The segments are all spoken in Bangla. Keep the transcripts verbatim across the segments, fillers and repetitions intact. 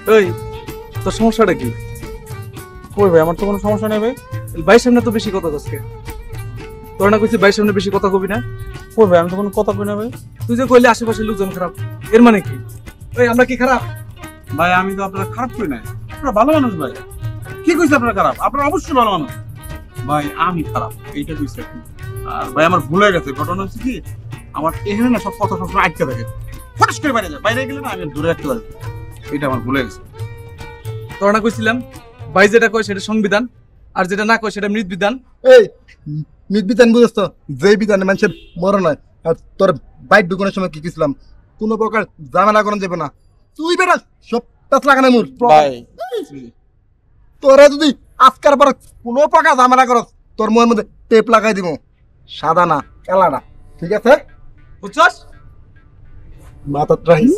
এই তোর সমস্যাটা কি? কই ভাই আমার তো কোনো সমস্যা নেই ভাই। ভাই সামনে তো বেশি কথা কইছিস। তোর না কইছিস ভাই সামনে বেশি কথা কবি না? কই ভাই আমি তো কোনো কথা কই না ভাই। তুই যে কইলে আশেপাশের লোকজন খারাপ, এর মানে কি? এই আমরা কি খারাপ? ভাই আমি তো আপনারা খারাপ কই না, আপনারা ভালো মানুষ ভাই। কি কইছে আপনারা খারাপ? আপনারা অবশ্যই ভালো মানুষ। ভাই আমি খারাপ এইটা কইছে আপনি। আর ভাই আমার ভুল হয়ে গেছে। ঘটনা হচ্ছে কি, আমার এখানে না সব কথা সবসময় আটকে থাকে, ফটাস করে বাইরে যায়। বাইরে গেলে না আমি দূরে রাখতে পারি, এটা আমার ভুল হয়ে গেছে। তোর না কইছিলাম ভাই যেটা কয় সেটা সংবিধান, আর যেটা না কয় সেটা মৃৎবিধান। এই মৃৎবিধান বুঝছ তো, যে বিধানে মানুষের মরণ হয়। আর তোর বাইক ঢুকানোর সময় কি কিছিলাম, কোনো প্রকার ঝামেলা করা যাবে না। তুই বেটা সব টাচ লাগানো মোর ভাই তোরা যদি আজকার পর কোনো প্রকার ঝামেলা করস, তোর মুখের মধ্যে টেপ লাগাই দিব, সাদা না কালা না, ঠিক আছে? বুঝছস? মাথা ট্রাইস।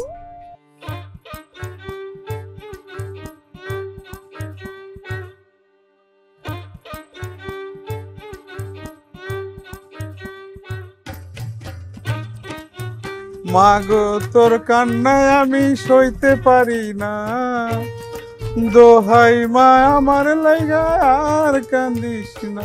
মাগো তোর কান্নায় আমি সইতে পারি না, দোহাই মা আমার লাইগা আর কান্দিস না।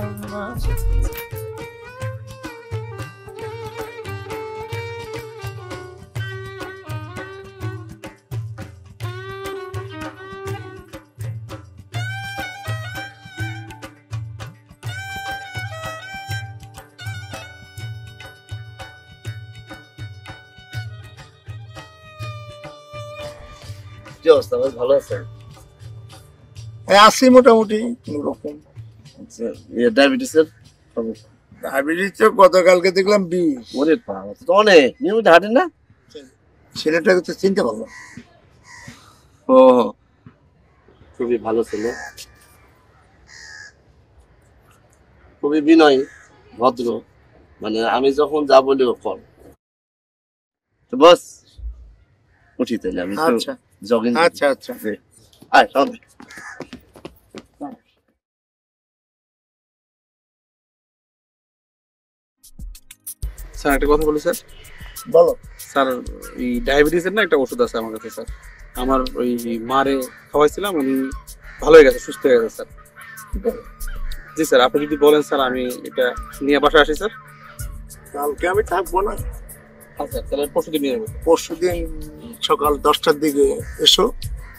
কি অবস্থা ভাই, ভালো আছেন? আছি মোটামুটি কোনোরকম। ডায়াবেটিসের ডায়াবেটিস তো গতকালকে দেখলাম বিষ। ওরে বাবা, তো অনেক নিয়মিত হাঁটেন না? ছেলেটাকে তো চিনতে পারলাম। ও খুবই ভালো ছেলে, খুবই বিনয়ী ভদ্র, মানে আমি যখন যা বলি ও কর। তো বস উঠি তাহলে, আমি আচ্ছা জগিং। আচ্ছা আচ্ছা আয় সবাই। স্যার একটা কথা বলি স্যার। বলো। স্যার এই ডায়াবেটিসের না একটা ওষুধ আছে আমার কাছে স্যার। আমার ওই মারে খাওয়াইছিলাম, উনি ভালো হয়ে গেছে, সুস্থ হয়ে গেছে স্যার। জি স্যার, আপনি যদি বলেন স্যার আমি এটা নিয়ে বাসায় আসি স্যার। কালকে আমি থাকবো না, আচ্ছা তাহলে পরশু দিন নিয়ে যাবো। পরশু দিন সকাল দশটার দিকে এসো।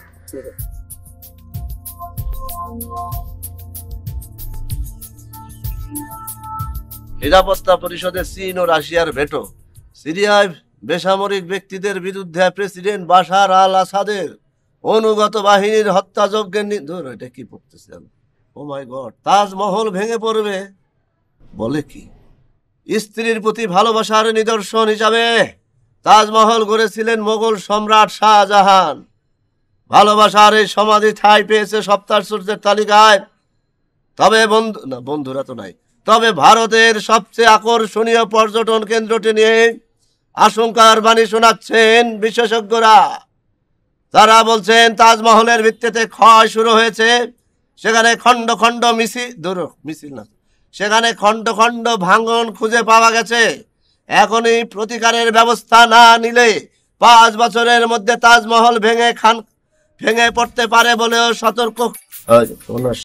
নিরাপত্তা পরিষদে চীন ও রাশিয়ার ভেটো, সিরিয়ায় বেসামরিক ব্যক্তিদের বিরুদ্ধে প্রেসিডেন্ট বাশার আল আসাদের অনুগত বাহিনীর হত্যাযজ্ঞের ধর এটা কি পড়তেছে আমি, ও মাই গড। তাজমহল ভেঙে পড়বে বলে কি? স্ত্রীর প্রতি ভালোবাসার নিদর্শন হিসাবে তাজমহল গড়েছিলেন মোগল সম্রাট শাহজাহান। ভালোবাসার এই সমাধি ঠাঁই পেয়েছে সপ্তাশ্চর্যের তালিকায়। তবে বন্ধু না, বন্ধুরা তো নাই। তবে ভারতের সবচেয়ে আকর্ষণীয় পর্যটন কেন্দ্রটি নিয়ে আশঙ্কার বাণী শোনাচ্ছেন বিশেষজ্ঞরা। তারা বলছেন তাজমহলের ভিত্তিতে ক্ষয় শুরু হয়েছে, সেখানে খণ্ড খণ্ড মিছিল দূর মিছিল না সেখানে খণ্ড খণ্ড ভাঙন খুঁজে পাওয়া গেছে। এখনই প্রতিকারের ব্যবস্থা না নিলে পাঁচ বছরের মধ্যে তাজমহল ভেঙে খান ভেঙে পড়তে পারে বলেও সতর্ক